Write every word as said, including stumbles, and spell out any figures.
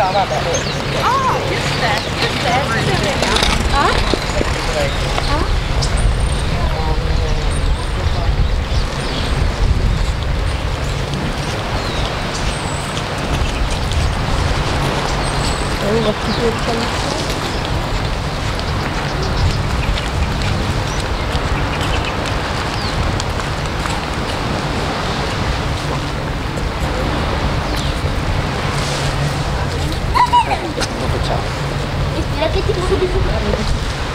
av alla då. Ja, just det. Just det. Ja. Ja. Oh, vad kul. Istirahat kita dulu di sini.